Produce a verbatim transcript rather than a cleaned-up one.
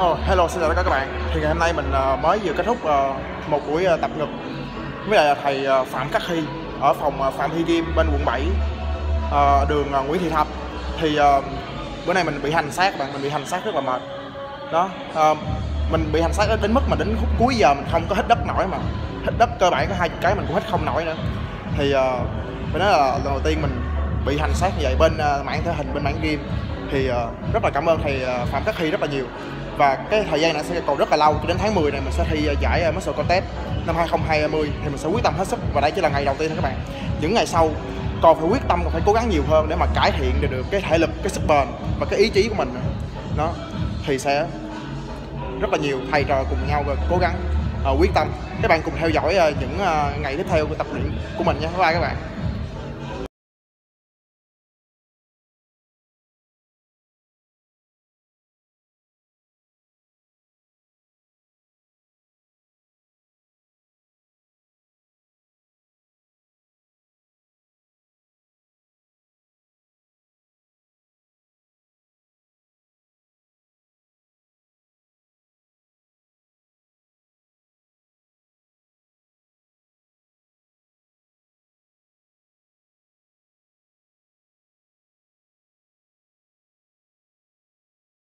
Oh, hello, xin chào tất cả các bạn. Thì ngày hôm nay mình uh, mới vừa kết thúc uh, một buổi uh, tập ngực với lại thầy uh, Phạm Khắc Hy ở phòng uh, Phạm Hy Gym bên quận bảy, uh, đường uh, Nguyễn Thị Thập. Thì uh, bữa nay mình bị hành xác bạn, mình bị hành xác rất là mệt. Đó, uh, mình bị hành xác đến mức mà đến khúc cuối giờ mình không có hít đất nổi, mà hít đất cơ bản có hai chục cái mình cũng hít không nổi nữa. Thì uh, phải nói là lần đầu tiên mình bị hành xác như vậy bên uh, mảng thể hình, bên mảng gym. Thì uh, rất là cảm ơn thầy uh, Phạm Khắc Hy rất là nhiều. Và cái thời gian này sẽ còn rất là lâu, cho đến tháng mười này mình sẽ thi giải Muscle Contest năm hai không hai không. Thì mình sẽ quyết tâm hết sức, và đây chỉ là ngày đầu tiên thôi các bạn. Những ngày sau còn phải quyết tâm, còn phải cố gắng nhiều hơn để mà cải thiện được cái thể lực, cái sức bền và cái ý chí của mình. Nó thì sẽ rất là nhiều thầy trò cùng nhau và cố gắng uh, quyết tâm. Các bạn cùng theo dõi uh, những uh, ngày tiếp theo của tập luyện của mình nha. Bye bye các bạn.